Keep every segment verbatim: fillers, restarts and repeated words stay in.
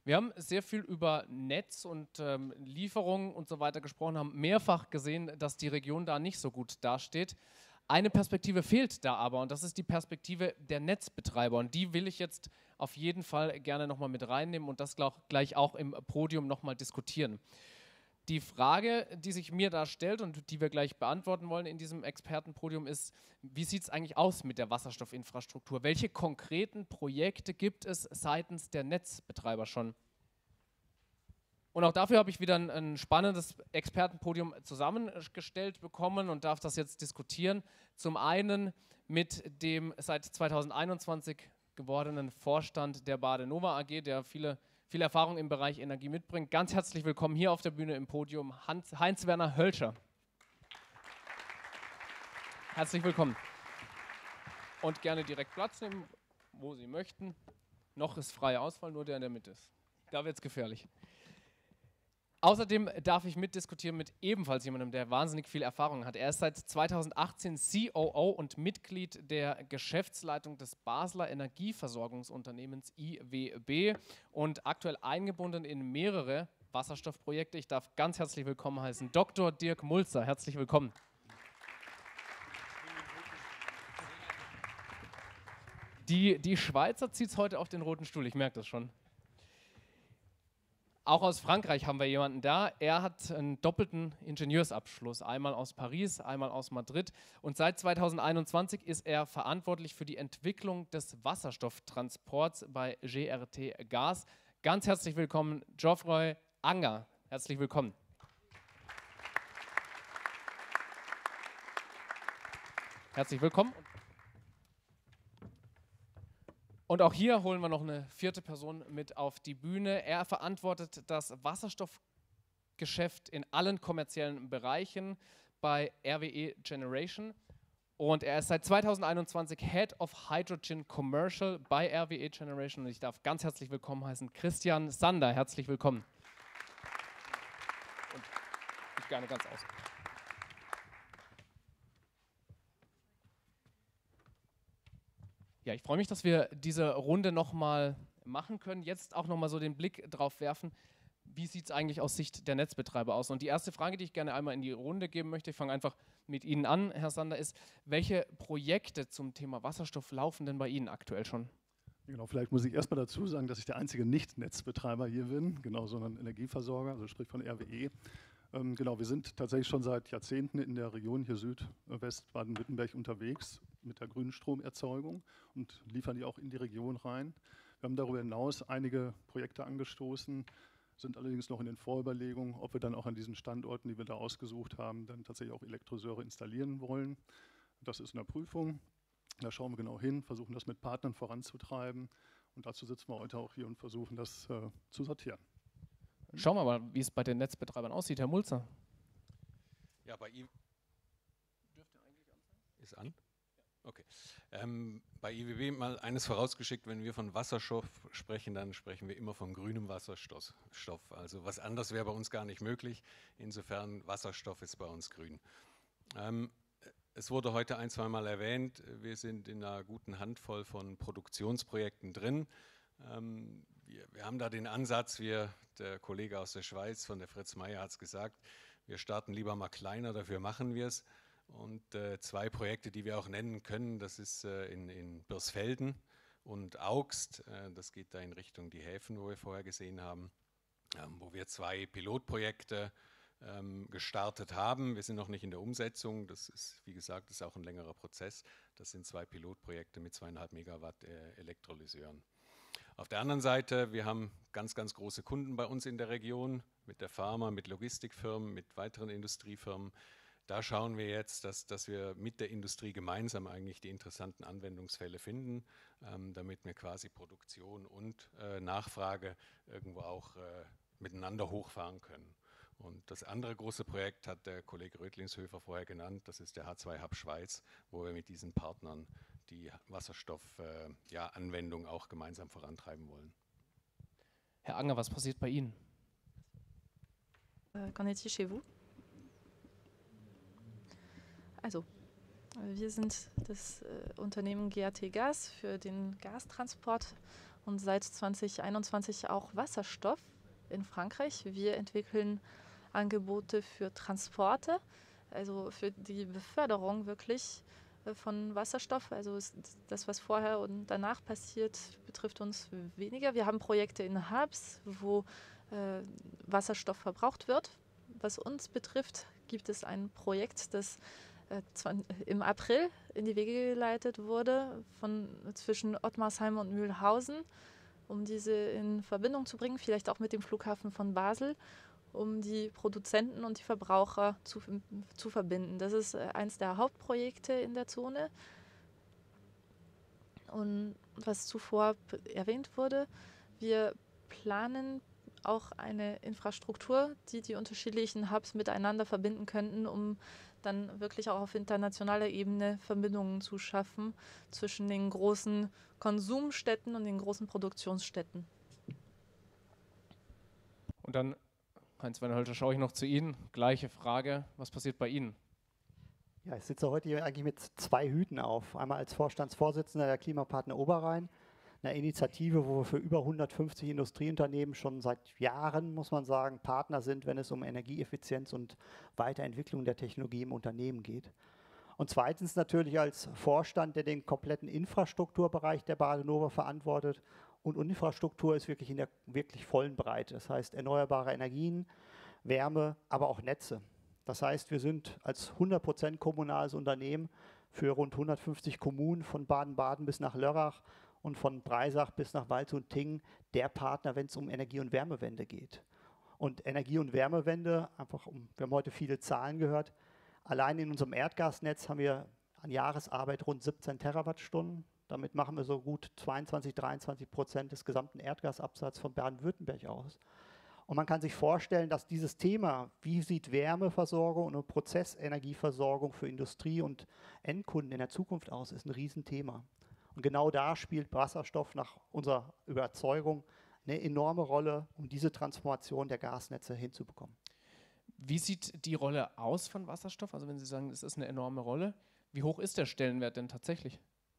Wir haben sehr viel über Netz und ähm, Lieferungen und so weiter gesprochen, haben mehrfach gesehen, dass die Region da nicht so gut dasteht. Eine Perspektive fehlt da aber und das ist die Perspektive der Netzbetreiber und die will ich jetzt auf jeden Fall gerne nochmal mit reinnehmen und das gleich auch im Podium nochmal diskutieren. Die Frage, die sich mir da stellt und die wir gleich beantworten wollen in diesem Expertenpodium ist, wie sieht es eigentlich aus mit der Wasserstoffinfrastruktur? Welche konkreten Projekte gibt es seitens der Netzbetreiber schon? Und auch dafür habe ich wieder ein, ein spannendes Expertenpodium zusammengestellt bekommen und darf das jetzt diskutieren. Zum einen mit dem seit zweitausendeinundzwanzig gewordenen Vorstand der Badenova A G, der viele viel Erfahrung im Bereich Energie mitbringt. Ganz herzlich willkommen hier auf der Bühne im Podium Heinz-Werner Hölscher. Herzlich willkommen. Und gerne direkt Platz nehmen, wo Sie möchten. Noch ist freie Auswahl, nur der in der Mitte ist. Da wird es gefährlich. Außerdem darf ich mitdiskutieren mit ebenfalls jemandem, der wahnsinnig viel Erfahrung hat. Er ist seit zweitausendachtzehn C O O und Mitglied der Geschäftsleitung des Basler Energieversorgungsunternehmens I W B und aktuell eingebunden in mehrere Wasserstoffprojekte. Ich darf ganz herzlich willkommen heißen Doktor Dirk Mulzer. Herzlich willkommen. Die, die Schweizer zieht es heute auf den roten Stuhl, ich merke das schon. Auch aus Frankreich haben wir jemanden da. Er hat einen doppelten Ingenieursabschluss, einmal aus Paris, einmal aus Madrid. Und seit zweitausendeinundzwanzig ist er verantwortlich für die Entwicklung des Wasserstofftransports bei G R T Gas. Ganz herzlich willkommen, Geoffroy Anger. Herzlich willkommen. Herzlich willkommen. Und auch hier holen wir noch eine vierte Person mit auf die Bühne. Er verantwortet das Wasserstoffgeschäft in allen kommerziellen Bereichen bei R W E Generation. Und er ist seit zweitausendeinundzwanzig Head of Hydrogen Commercial bei R W E Generation. Und ich darf ganz herzlich willkommen heißen Christian Sander. Herzlich willkommen. Und ich gerne ganz aus. Ja, ich freue mich, dass wir diese Runde nochmal machen können. Jetzt auch nochmal so den Blick drauf werfen, wie sieht es eigentlich aus Sicht der Netzbetreiber aus? Und die erste Frage, die ich gerne einmal in die Runde geben möchte, ich fange einfach mit Ihnen an, Herr Sander, ist, welche Projekte zum Thema Wasserstoff laufen denn bei Ihnen aktuell schon? Genau, vielleicht muss ich erstmal dazu sagen, dass ich der einzige Nicht-Netzbetreiber hier bin, genau, sondern Energieversorger, also sprich von R W E. Ähm, genau, wir sind tatsächlich schon seit Jahrzehnten in der Region hier Südwest-Baden-Württemberg unterwegs mit der grünen Stromerzeugung und liefern die auch in die Region rein. Wir haben darüber hinaus einige Projekte angestoßen, sind allerdings noch in den Vorüberlegungen, ob wir dann auch an diesen Standorten, die wir da ausgesucht haben, dann tatsächlich auch Elektrolyseure installieren wollen. Das ist in der Prüfung. Da schauen wir genau hin, versuchen das mit Partnern voranzutreiben und dazu sitzen wir heute auch hier und versuchen das äh, zu sortieren. Schauen wir mal, wie es bei den Netzbetreibern aussieht, Herr Mulzer. Ja, bei I Dürfte eigentlich an sein? Ist an? Okay. Ähm, bei I W B mal eines vorausgeschickt, wenn wir von Wasserstoff sprechen, dann sprechen wir immer von grünem Wasserstoff. Also was anderes wäre bei uns gar nicht möglich. Insofern Wasserstoff ist bei uns grün. Ähm, es wurde heute ein, zwei Mal erwähnt, wir sind in einer guten Handvoll von Produktionsprojekten drin. Ähm, wir, wir haben da den Ansatz, wir, der Kollege aus der Schweiz von der Fritz Meier hat es gesagt, wir starten lieber mal kleiner, dafür machen wir es. Und äh, zwei Projekte, die wir auch nennen können, das ist äh, in, in Birsfelden und Augst. Äh, das geht da in Richtung die Häfen, wo wir vorher gesehen haben, ähm, wo wir zwei Pilotprojekte ähm, gestartet haben. Wir sind noch nicht in der Umsetzung. Das ist, wie gesagt, das ist auch ein längerer Prozess. Das sind zwei Pilotprojekte mit zweieinhalb Megawatt äh, Elektrolyseuren. Auf der anderen Seite, wir haben ganz, ganz große Kunden bei uns in der Region, mit der Pharma, mit Logistikfirmen, mit weiteren Industriefirmen. Da schauen wir jetzt, dass, dass wir mit der Industrie gemeinsam eigentlich die interessanten Anwendungsfälle finden, ähm, damit wir quasi Produktion und äh, Nachfrage irgendwo auch äh, miteinander hochfahren können. Und das andere große Projekt hat der Kollege Rötlingshöfer vorher genannt, das ist der H zwei Hub Schweiz, wo wir mit diesen Partnern die Wasserstoffanwendung äh, ja, auch gemeinsam vorantreiben wollen. Herr Anger, was passiert bei Ihnen? Äh, qu'en est-il chez vous? Also, wir sind das äh, Unternehmen G R T Gas für den Gastransport und seit zwanzig einundzwanzig auch Wasserstoff in Frankreich. Wir entwickeln Angebote für Transporte, also für die Beförderung wirklich äh, von Wasserstoff. Also ist das, was vorher und danach passiert, betrifft uns weniger. Wir haben Projekte in Hubs, wo äh, Wasserstoff verbraucht wird. Was uns betrifft, gibt es ein Projekt, das äh, im April in die Wege geleitet wurde von, zwischen Ottmarsheim und Mühlhausen, um diese in Verbindung zu bringen, vielleicht auch mit dem Flughafen von Basel, um die Produzenten und die Verbraucher zu, zu verbinden. Das ist äh, eines der Hauptprojekte in der Zone. Und was zuvor erwähnt wurde, wir planen auch eine Infrastruktur, die die unterschiedlichen Hubs miteinander verbinden könnten, um dann wirklich auch auf internationaler Ebene Verbindungen zu schaffen zwischen den großen Konsumstädten und den großen Produktionsstädten. Und dann, Heinz-Werner Hölscher, schaue ich noch zu Ihnen. Gleiche Frage, was passiert bei Ihnen? Ja, ich sitze heute hier eigentlich mit zwei Hüten auf. Einmal als Vorstandsvorsitzender der Klimapartner Oberrhein, einer Initiative, wo wir für über hundertfünfzig Industrieunternehmen schon seit Jahren, muss man sagen, Partner sind, wenn es um Energieeffizienz und Weiterentwicklung der Technologie im Unternehmen geht. Und zweitens natürlich als Vorstand, der den kompletten Infrastrukturbereich der Badenova verantwortet. Und Infrastruktur ist wirklich in der wirklich vollen Breite. Das heißt erneuerbare Energien, Wärme, aber auch Netze. Das heißt, wir sind als hundert Prozent kommunales Unternehmen für rund hundertfünfzig Kommunen von Baden-Baden bis nach Lörrach und von Breisach bis nach Waldshut-Tiengen der Partner, wenn es um Energie- und Wärmewende geht. Und Energie- und Wärmewende, einfach um, wir haben heute viele Zahlen gehört, allein in unserem Erdgasnetz haben wir an Jahresarbeit rund siebzehn Terawattstunden. Damit machen wir so gut zweiundzwanzig, dreiundzwanzig Prozent des gesamten Erdgasabsatzes von Baden-Württemberg aus. Und man kann sich vorstellen, dass dieses Thema, wie sieht Wärmeversorgung und Prozessenergieversorgung für Industrie und Endkunden in der Zukunft aus, ist ein Riesenthema. Und genau da spielt Wasserstoff nach unserer Überzeugung eine enorme Rolle, um diese Transformation der Gasnetze hinzubekommen. Wie sieht die Rolle aus von Wasserstoff? Also wenn Sie sagen, es ist eine enorme Rolle, wie hoch ist der Stellenwert denn tatsächlich?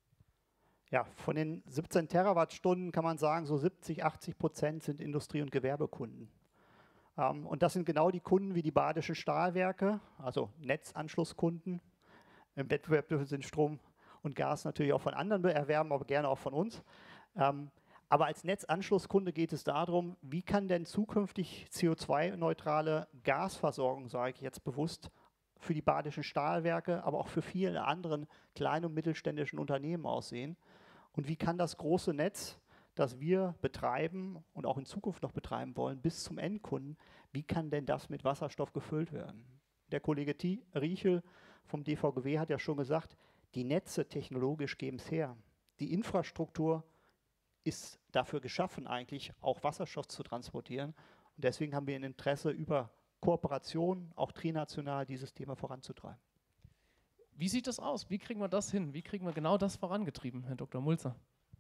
Ja, von den siebzehn Terawattstunden kann man sagen, so siebzig, achtzig Prozent sind Industrie- und Gewerbekunden. Ähm, und das sind genau die Kunden wie die Badischen Stahlwerke, also Netzanschlusskunden. Im Wettbewerb dürfen sie Strom und Gas natürlich auch von anderen erwerben, aber gerne auch von uns. Ähm, aber als Netzanschlusskunde geht es darum, wie kann denn zukünftig C O zwei neutrale Gasversorgung, sage ich jetzt bewusst, für die Badischen Stahlwerke, aber auch für viele anderen kleinen und mittelständischen Unternehmen aussehen. Und wie kann das große Netz, das wir betreiben und auch in Zukunft noch betreiben wollen, bis zum Endkunden, wie kann denn das mit Wasserstoff gefüllt werden? Der Kollege T. Riechel vom D V G W hat ja schon gesagt, die Netze technologisch geben es her. Die Infrastruktur ist dafür geschaffen, eigentlich auch Wasserstoff zu transportieren. Und deswegen haben wir ein Interesse, über Kooperation, auch trinational, dieses Thema voranzutreiben. Wie sieht das aus? Wie kriegen wir das hin? Wie kriegen wir genau das vorangetrieben, Herr Doktor Mulzer?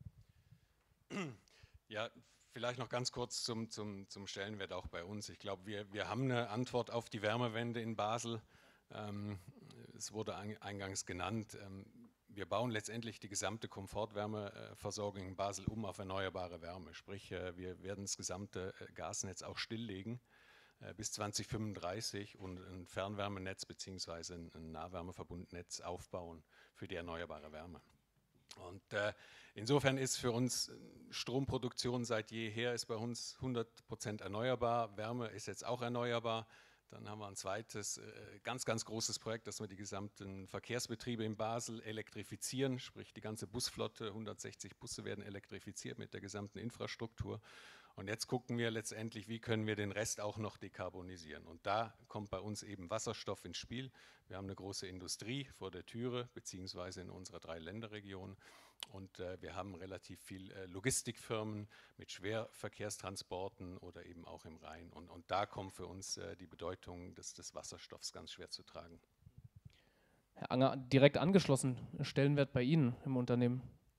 Ja, vielleicht noch ganz kurz zum, zum, zum Stellenwert auch bei uns. Ich glaube, wir, wir haben eine Antwort auf die Wärmewende in Basel. Ähm, es wurde ein, eingangs genannt. Ähm, wir bauen letztendlich die gesamte Komfortwärmeversorgung in Basel um auf erneuerbare Wärme. Sprich, äh, wir werden das gesamte äh, Gasnetz auch stilllegen äh, bis zwanzig fünfunddreißig und ein Fernwärmenetz bzw. ein, ein Nahwärmeverbundnetz aufbauen für die erneuerbare Wärme. Und äh, insofern ist für uns Stromproduktion seit jeher ist bei uns hundert Prozent erneuerbar, Wärme ist jetzt auch erneuerbar. Dann haben wir ein zweites, äh, ganz, ganz großes Projekt, dass wir die gesamten Verkehrsbetriebe in Basel elektrifizieren, sprich die ganze Busflotte, hundertsechzig Busse werden elektrifiziert mit der gesamten Infrastruktur. Und jetzt gucken wir letztendlich, wie können wir den Rest auch noch dekarbonisieren. Und da kommt bei uns eben Wasserstoff ins Spiel. Wir haben eine große Industrie vor der Türe, beziehungsweise in unserer Drei-Länder-Region. Und äh, wir haben relativ viel äh, Logistikfirmen mit Schwerverkehrstransporten oder eben auch im Rhein. Und, und da kommt für uns äh, die Bedeutung des, des Wasserstoffs ganz schwer zu tragen. Herr Anger, direkt angeschlossen, Stellenwert bei Ihnen im Unternehmen?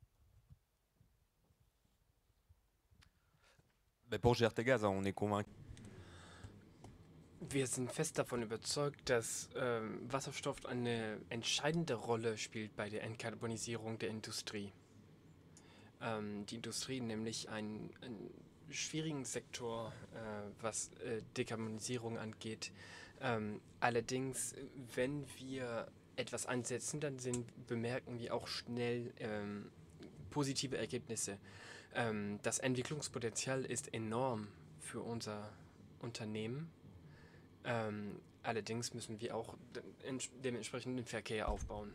Wir sind fest davon überzeugt, dass äh, Wasserstoff eine entscheidende Rolle spielt bei der Entkarbonisierung der Industrie. ähm, die Industrie nämlich einen, einen schwierigen Sektor, äh, was äh, Dekarbonisierung angeht. Ähm, allerdings, wenn wir etwas ansetzen, dann sehen, bemerken wir auch schnell ähm, positive Ergebnisse. Ähm, das Entwicklungspotenzial ist enorm für unser Unternehmen. Ähm, allerdings müssen wir auch de dementsprechend den Verkehr aufbauen.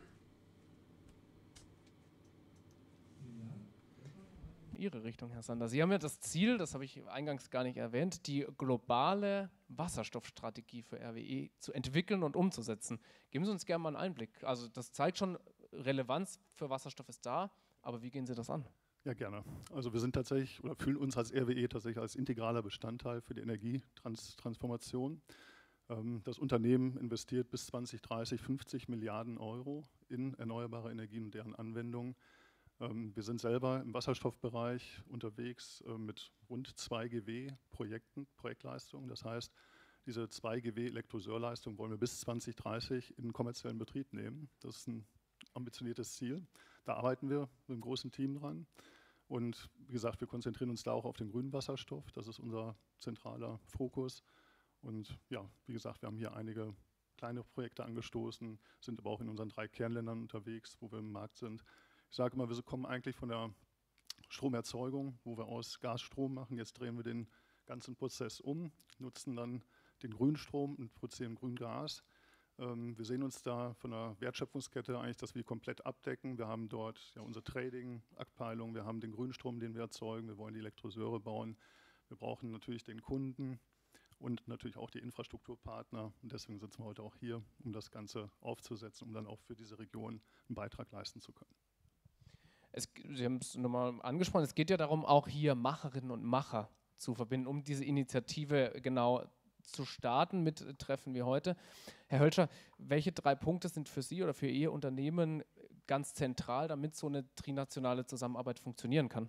Ihre Richtung, Herr Sander. Sie haben ja das Ziel, das habe ich eingangs gar nicht erwähnt, die globale Wasserstoffstrategie für R W E zu entwickeln und umzusetzen. Geben Sie uns gerne mal einen Einblick. Also das zeigt schon, Relevanz für Wasserstoff ist da, aber wie gehen Sie das an? Ja, gerne. Also wir sind tatsächlich oder fühlen uns als R W E tatsächlich als integraler Bestandteil für die Energietransformation. Ähm, das Unternehmen investiert bis zwanzig dreißig fünfzig Milliarden Euro in erneuerbare Energien und deren Anwendung. Ähm, wir sind selber im Wasserstoffbereich unterwegs äh, mit rund zwei Gigawatt Projekten, Projektleistungen. Das heißt, diese zwei Gigawatt Elektrolyseurleistung wollen wir bis zwanzig dreißig in kommerziellen Betrieb nehmen. Das ist ein ambitioniertes Ziel. Da arbeiten wir mit einem großen Team dran. Und wie gesagt, wir konzentrieren uns da auch auf den grünen Wasserstoff. Das ist unser zentraler Fokus. Und ja, wie gesagt, wir haben hier einige kleine Projekte angestoßen, sind aber auch in unseren drei Kernländern unterwegs, wo wir im Markt sind. Ich sage immer, wir kommen eigentlich von der Stromerzeugung, wo wir aus Gas Strom machen. Jetzt drehen wir den ganzen Prozess um, nutzen dann den Grünstrom und produzieren Grüngas. Ähm, wir sehen uns da von der Wertschöpfungskette eigentlich, dass wir die komplett abdecken. Wir haben dort ja unsere Trading-Abteilung, wir haben den Grünstrom, den wir erzeugen, wir wollen die Elektrolyseure bauen. Wir brauchen natürlich den Kunden und natürlich auch die Infrastrukturpartner. Und deswegen sitzen wir heute auch hier, um das Ganze aufzusetzen, um dann auch für diese Region einen Beitrag leisten zu können. Es, Sie haben es nochmal angesprochen, es geht ja darum, auch hier Macherinnen und Macher zu verbinden, um diese Initiative genau zu starten mit Treffen wie heute. Herr Hölscher, welche drei Punkte sind für Sie oder für Ihr Unternehmen ganz zentral, damit so eine trinationale Zusammenarbeit funktionieren kann?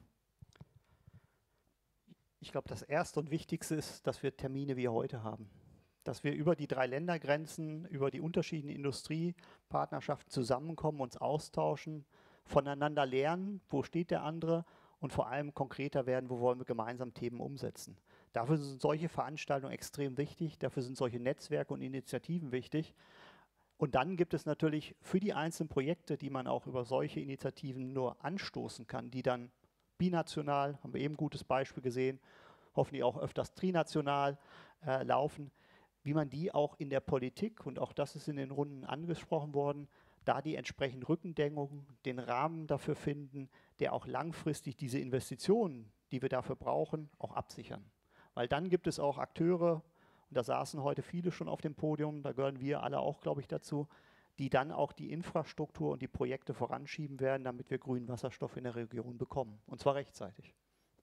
Ich glaube, das Erste und Wichtigste ist, dass wir Termine wie heute haben. Dass wir über die drei Ländergrenzen, über die unterschiedlichen Industriepartnerschaften zusammenkommen, uns austauschen, voneinander lernen, wo steht der andere und vor allem konkreter werden, wo wollen wir gemeinsam Themen umsetzen. Dafür sind solche Veranstaltungen extrem wichtig, dafür sind solche Netzwerke und Initiativen wichtig. Und dann gibt es natürlich für die einzelnen Projekte, die man auch über solche Initiativen nur anstoßen kann, die dann binational, haben wir eben ein gutes Beispiel gesehen, hoffentlich auch öfters trinational äh, laufen, wie man die auch in der Politik, und auch das ist in den Runden angesprochen worden, da die entsprechenden Rückendeckungen, den Rahmen dafür finden, der auch langfristig diese Investitionen, die wir dafür brauchen, auch absichern. Weil dann gibt es auch Akteure, und da saßen heute viele schon auf dem Podium, da gehören wir alle auch, glaube ich, dazu, die dann auch die Infrastruktur und die Projekte voranschieben werden, damit wir grünen Wasserstoff in der Region bekommen. Und zwar rechtzeitig.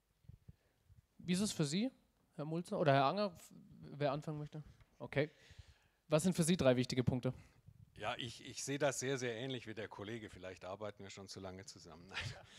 Wie ist es für Sie, Herr Mulzer oder Herr Anger, wer anfangen möchte? Okay. Was sind für Sie drei wichtige Punkte? Ja, ich, ich sehe das sehr, sehr ähnlich wie der Kollege. Vielleicht arbeiten wir schon zu lange zusammen.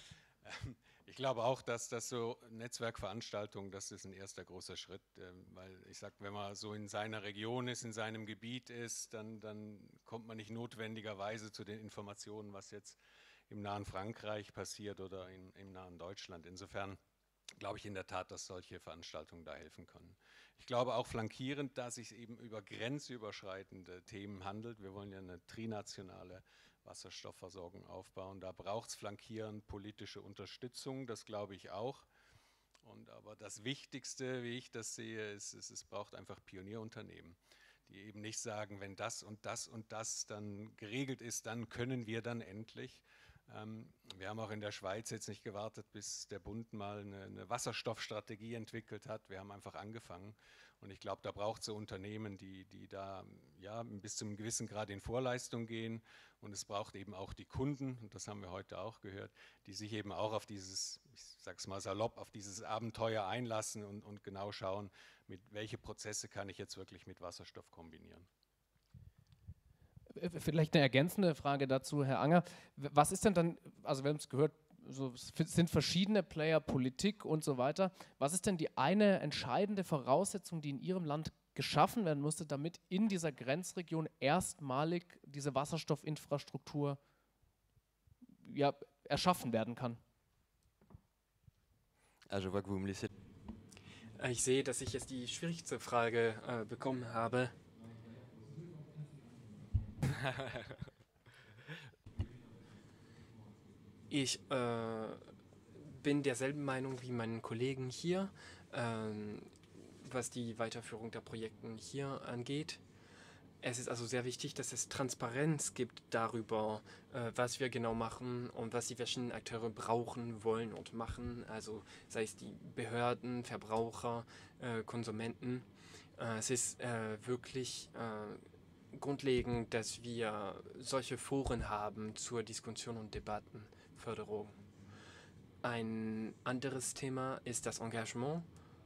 Ich glaube auch, dass das so Netzwerkveranstaltungen, das ist ein erster großer Schritt, weil ich sage, wenn man so in seiner Region ist, in seinem Gebiet ist, dann, dann kommt man nicht notwendigerweise zu den Informationen, was jetzt im nahen Frankreich passiert oder in, im nahen Deutschland. Insofern glaube ich in der Tat, dass solche Veranstaltungen da helfen können. Ich glaube auch flankierend, dass es eben über grenzüberschreitende Themen handelt. Wir wollen ja eine trinationale Wasserstoffversorgung aufbauen. Da braucht es flankierend politische Unterstützung, das glaube ich auch. Und aber das Wichtigste, wie ich das sehe, ist, ist, es braucht einfach Pionierunternehmen, die eben nicht sagen, wenn das und das und das dann geregelt ist, dann können wir dann endlich. Ähm, wir haben auch in der Schweiz jetzt nicht gewartet, bis der Bund mal eine, eine Wasserstoffstrategie entwickelt hat. Wir haben einfach angefangen. Und ich glaube, da braucht es so Unternehmen, die, die da ja, bis zu einem gewissen Grad in Vorleistung gehen. Und es braucht eben auch die Kunden, und das haben wir heute auch gehört, die sich eben auch auf dieses, ich sag's mal salopp, auf dieses Abenteuer einlassen und, und genau schauen, mit welche Prozesse kann ich jetzt wirklich mit Wasserstoff kombinieren. Vielleicht eine ergänzende Frage dazu, Herr Anger. Was ist denn dann, also wir haben es gehört, so, es sind verschiedene Player, Politik und so weiter. Was ist denn die eine entscheidende Voraussetzung, die in Ihrem Land geschaffen werden musste, damit in dieser Grenzregion erstmalig diese Wasserstoffinfrastruktur ja, erschaffen werden kann? Ah, je vois que vous me laissez. Ich sehe, dass ich jetzt die schwierigste Frage äh, bekommen habe. Ich äh, bin derselben Meinung wie meinen Kollegen hier, ähm, was die Weiterführung der Projekte hier angeht. Es ist also sehr wichtig, dass es Transparenz gibt darüber, äh, was wir genau machen und was die verschiedenen Akteure brauchen, wollen und machen. Also sei es die Behörden, Verbraucher, äh, Konsumenten. Äh, es ist äh, wirklich äh, grundlegend, dass wir solche Foren haben zur Diskussion und Debattenförderung. Ein anderes Thema ist das Engagement.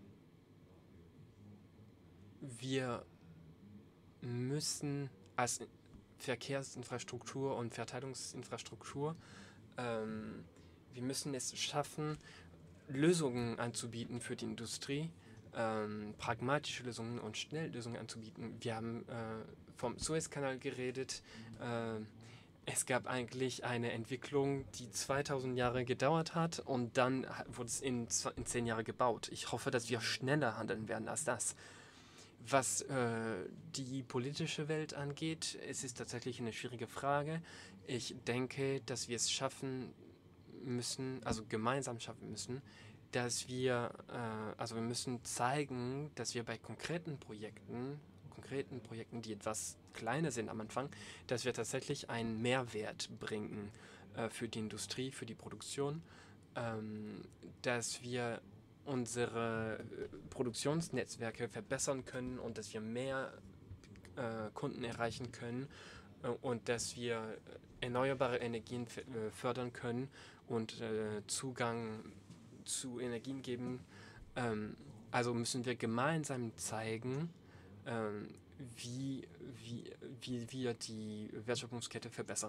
Wir müssen als Verkehrsinfrastruktur und Verteilungsinfrastruktur, ähm, wir müssen es schaffen, Lösungen anzubieten für die Industrie, ähm, pragmatische Lösungen und Schnelllösungen anzubieten. Wir haben äh, vom Suezkanal geredet. Äh, es gab eigentlich eine Entwicklung, die zweitausend Jahre gedauert hat und dann wurde es in, in zehn Jahre gebaut. Ich hoffe, dass wir schneller handeln werden als das. Was äh, die politische Welt angeht, es ist tatsächlich eine schwierige Frage. Ich denke, dass wir es schaffen müssen, also gemeinsam schaffen müssen, dass wir, äh, also wir müssen zeigen, dass wir bei konkreten Projekten, konkreten Projekten, die etwas kleiner sind am Anfang, dass wir tatsächlich einen Mehrwert bringen äh, für die Industrie, für die Produktion, ähm, dass wir unsere Produktionsnetzwerke verbessern können und dass wir mehr äh, Kunden erreichen können äh, und dass wir erneuerbare Energien äh, fördern können und äh, Zugang zu Energien geben. Ähm, also müssen wir gemeinsam zeigen, ähm, wie, wie, wie wir die Wertschöpfungskette verbessern.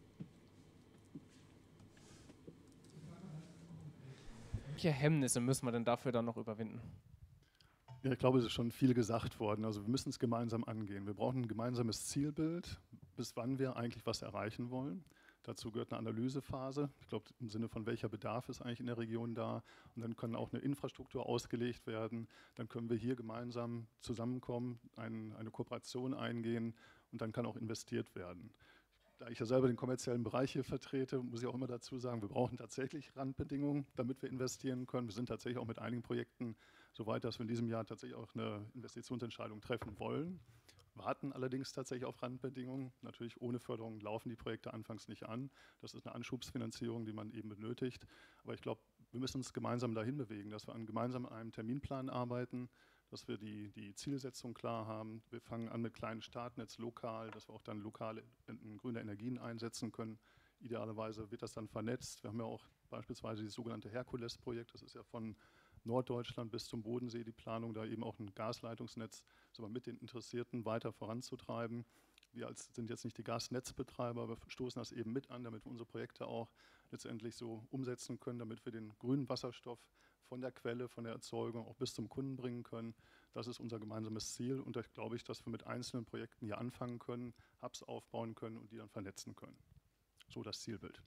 Welche Hemmnisse müssen wir denn dafür dann noch überwinden? Ja, ich glaube, es ist schon viel gesagt worden. Also wir müssen es gemeinsam angehen. Wir brauchen ein gemeinsames Zielbild, bis wann wir eigentlich was erreichen wollen. Dazu gehört eine Analysephase. Ich glaube, im Sinne von welcher Bedarf ist eigentlich in der Region da. Und dann kann auch eine Infrastruktur ausgelegt werden. Dann können wir hier gemeinsam zusammenkommen, ein, eine Kooperation eingehen und dann kann auch investiert werden. Da ich ja selber den kommerziellen Bereich hier vertrete, muss ich auch immer dazu sagen, wir brauchen tatsächlich Randbedingungen, damit wir investieren können. Wir sind tatsächlich auch mit einigen Projekten so weit, dass wir in diesem Jahr tatsächlich auch eine Investitionsentscheidung treffen wollen, warten allerdings tatsächlich auf Randbedingungen. Natürlich ohne Förderung laufen die Projekte anfangs nicht an. Das ist eine Anschubsfinanzierung, die man eben benötigt. Aber ich glaube, wir müssen uns gemeinsam dahin bewegen, dass wir an gemeinsam einem Terminplan arbeiten, dass wir die, die Zielsetzung klar haben. Wir fangen an mit kleinen Startnetz lokal, dass wir auch dann lokale grüne Energien einsetzen können. Idealerweise wird das dann vernetzt. Wir haben ja auch beispielsweise das sogenannte Herkules-Projekt. Das ist ja von Norddeutschland bis zum Bodensee die Planung, da eben auch ein Gasleitungsnetz so mit den Interessierten weiter voranzutreiben. Wir als, sind jetzt nicht die Gasnetzbetreiber, aber stoßen das eben mit an, damit wir unsere Projekte auch letztendlich so umsetzen können, damit wir den grünen Wasserstoff von der Quelle, von der Erzeugung auch bis zum Kunden bringen können. Das ist unser gemeinsames Ziel und da glaube ich, dass wir mit einzelnen Projekten hier anfangen können, Hubs aufbauen können und die dann vernetzen können. So das Zielbild.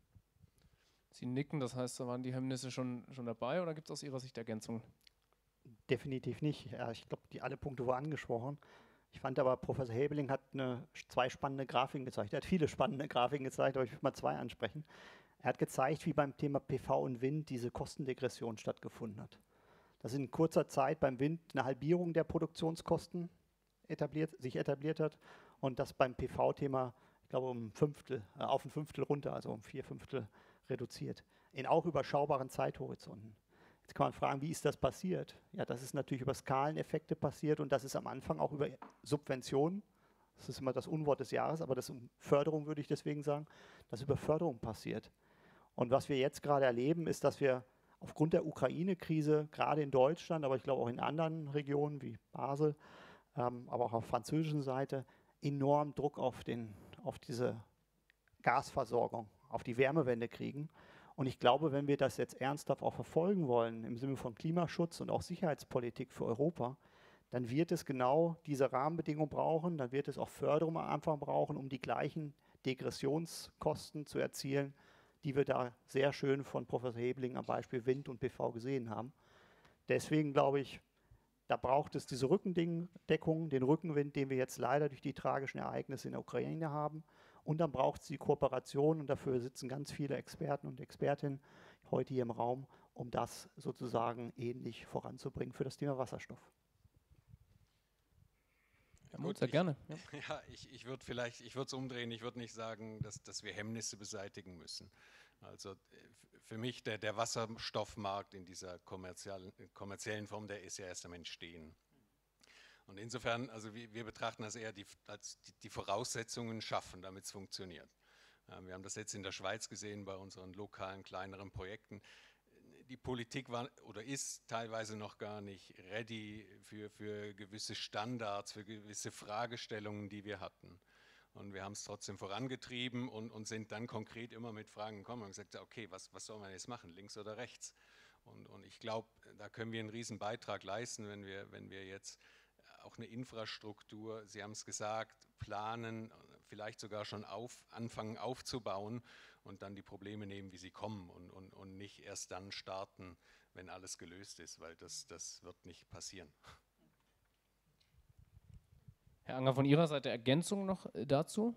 Sie nicken, das heißt, da waren die Hemmnisse schon, schon dabei oder gibt es aus Ihrer Sicht Ergänzungen? Definitiv nicht. Ja, ich glaube, die alle Punkte wurden angesprochen. Ich fand aber, Professor Hebeling hat eine, zwei spannende Grafiken gezeigt. Er hat viele spannende Grafiken gezeigt, aber ich will mal zwei ansprechen. Er hat gezeigt, wie beim Thema P V und Wind diese Kostendegression stattgefunden hat. Dass in kurzer Zeit beim Wind eine Halbierung der Produktionskosten etabliert, sich etabliert hat und das beim P V-Thema, ich glaube, um ein Fünftel, äh, auf ein Fünftel runter, also um vier Fünftel reduziert. In auch überschaubaren Zeithorizonten. Jetzt kann man fragen, wie ist das passiert? Ja, das ist natürlich über Skaleneffekte passiert und das ist am Anfang auch über Subventionen. Das ist immer das Unwort des Jahres, aber das um Förderung würde ich deswegen sagen, dass über Förderung passiert. Und was wir jetzt gerade erleben, ist, dass wir aufgrund der Ukraine-Krise, gerade in Deutschland, aber ich glaube auch in anderen Regionen wie Basel, ähm, aber auch auf der französischen Seite, enorm Druck auf, den, auf diese Gasversorgung, auf die Wärmewende kriegen. Und ich glaube, wenn wir das jetzt ernsthaft auch verfolgen wollen, im Sinne von Klimaschutz und auch Sicherheitspolitik für Europa, dann wird es genau diese Rahmenbedingungen brauchen, dann wird es auch Förderung am Anfang brauchen, um die gleichen Degressionskosten zu erzielen, die wir da sehr schön von Professor Hebeling am Beispiel Wind und P V gesehen haben. Deswegen glaube ich, da braucht es diese Rückendeckung, den Rückenwind, den wir jetzt leider durch die tragischen Ereignisse in der Ukraine haben. Und dann braucht es die Kooperation und dafür sitzen ganz viele Experten und Expertinnen heute hier im Raum, um das sozusagen ähnlich voranzubringen für das Thema Wasserstoff. Herr Mut, sehr gerne. Ja, ja ich, ich würde vielleicht, ich würde es umdrehen, ich würde nicht sagen, dass, dass wir Hemmnisse beseitigen müssen. Also für mich, der, der Wasserstoffmarkt in dieser kommerziellen, kommerziellen Form, der ist ja erst am Entstehen. Und insofern, also wir, wir betrachten das eher die, als die, die Voraussetzungen schaffen, damit es funktioniert. Ja, wir haben das jetzt in der Schweiz gesehen bei unseren lokalen, kleineren Projekten. Die Politik war oder ist teilweise noch gar nicht ready für, für gewisse Standards, für gewisse Fragestellungen, die wir hatten. Und wir haben es trotzdem vorangetrieben und, und sind dann konkret immer mit Fragen gekommen und gesagt, okay, was, was soll man jetzt machen, links oder rechts? Und, und ich glaube, da können wir einen riesen Beitrag leisten, wenn wir, wenn wir jetzt auch eine Infrastruktur, Sie haben es gesagt, planen, vielleicht sogar schon auf, anfangen aufzubauen und dann die Probleme nehmen, wie sie kommen und, und, und nicht erst dann starten, wenn alles gelöst ist, weil das, das wird nicht passieren. Herr Anger, von Ihrer Seite Ergänzung noch dazu?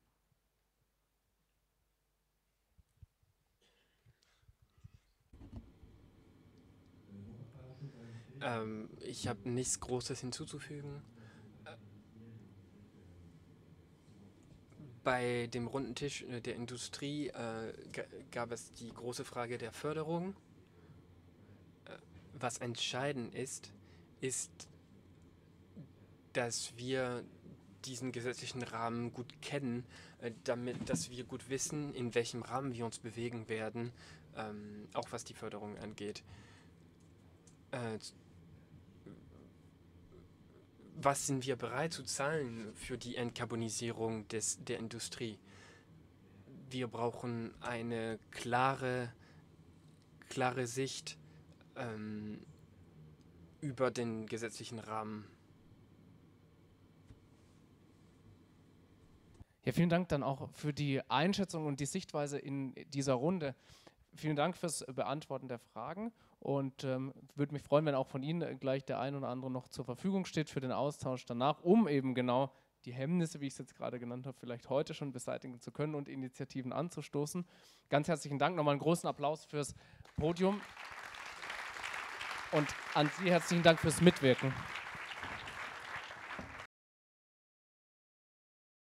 Ähm, ich habe nichts Großes hinzuzufügen. Bei dem runden Tisch der Industrie äh, gab es die große Frage der Förderung. Äh, was entscheidend ist, ist, dass wir diesen gesetzlichen Rahmen gut kennen, äh, damit, dass wir gut wissen, in welchem Rahmen wir uns bewegen werden, ähm, auch was die Förderung angeht. Äh, Was sind wir bereit zu zahlen für die Entkarbonisierung des, der Industrie? Wir brauchen eine klare, klare Sicht ähm, über den gesetzlichen Rahmen. Ja, vielen Dank dann auch für die Einschätzung und die Sichtweise in dieser Runde. Vielen Dank fürs Beantworten der Fragen und ähm, würde mich freuen, wenn auch von Ihnen gleich der ein oder andere noch zur Verfügung steht für den Austausch danach, um eben genau die Hemmnisse, wie ich es jetzt gerade genannt habe, vielleicht heute schon beseitigen zu können und Initiativen anzustoßen. Ganz herzlichen Dank, nochmal einen großen Applaus fürs Podium und an Sie herzlichen Dank fürs Mitwirken.